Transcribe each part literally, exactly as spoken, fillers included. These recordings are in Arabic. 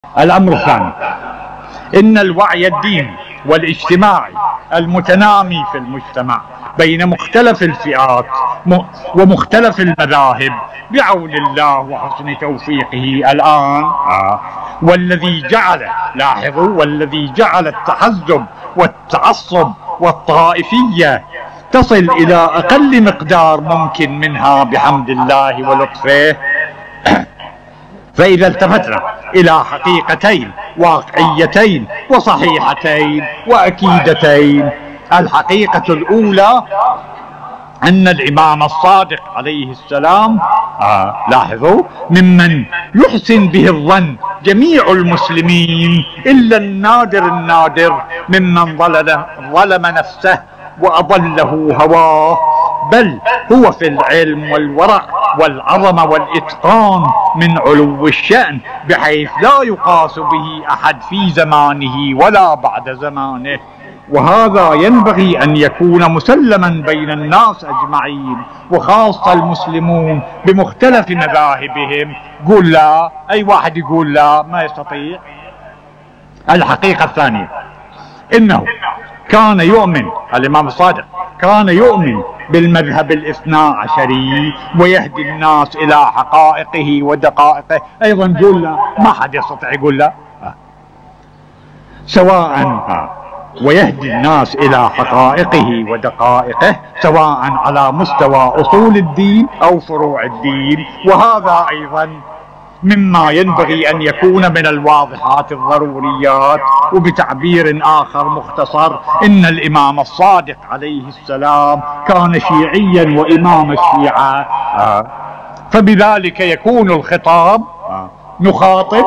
الأمر الثاني، إن الوعي الديني والاجتماعي المتنامي في المجتمع بين مختلف الفئات ومختلف المذاهب بعون الله وحسن توفيقه الآن آه والذي جعل لاحظوا والذي جعل التحزب والتعصب والطائفية تصل إلى أقل مقدار ممكن منها بحمد الله ولطفه. فإذا التفتنا إلى حقيقتين واقعيتين وصحيحتين وأكيدتين، الحقيقة الأولى أن الإمام الصادق عليه السلام آه لاحظوا ممن يحسن به الظن جميع المسلمين إلا النادر النادر ممن ظلم, ظلم نفسه وأضله هواه، بل هو في العلم والورع والعظمة والإتقان من علو الشأن بحيث لا يقاس به أحد في زمانه ولا بعد زمانه، وهذا ينبغي أن يكون مسلما بين الناس أجمعين وخاصة المسلمون بمختلف مذاهبهم. قول لا، أي واحد يقول لا ما يستطيع. الحقيقة الثانية إنه كان يؤمن الإمام الصادق كان يؤمن بالمذهب الاثنى عشري ويهدي الناس إلى حقائقه ودقائقه. أيضا قول لا، ما حد يستطيع يقول لا، سواء ويهدي الناس إلى حقائقه ودقائقه سواء على مستوى أصول الدين أو فروع الدين، وهذا أيضا مما ينبغي أن يكون من الواضحات الضروريات. وبتعبير آخر مختصر، إن الإمام الصادق عليه السلام كان شيعيا وإمام الشيعة، فبذلك يكون الخطاب نخاطب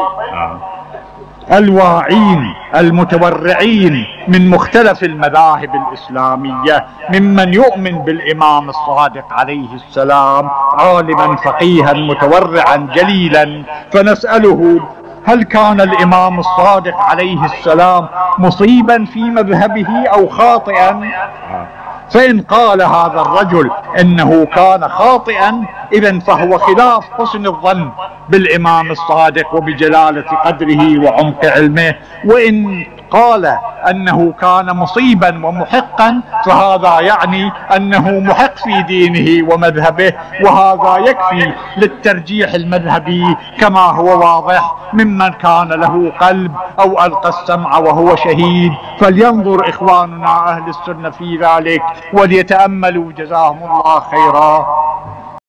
الواعين المتورعين من مختلف المذاهب الإسلامية ممن يؤمن بالإمام الصادق عليه السلام عالما فقيها متورعا جليلا، فنسأله: هل كان الإمام الصادق عليه السلام مصيبا في مذهبه أو خاطئا؟ فإن قال هذا الرجل إنه كان خاطئا إذن فهو خلاف حسن الظن بالإمام الصادق وبجلالة قدره وعمق علمه، وإن قال أنه كان مصيبا ومحقا فهذا يعني أنه محق في دينه ومذهبه، وهذا يكفي للترجيح المذهبي كما هو واضح ممن كان له قلب أو ألقى السمع وهو شهيد. فلينظر إخواننا أهل السنة في ذلك وليتأملوا جزاهم الله خيرا.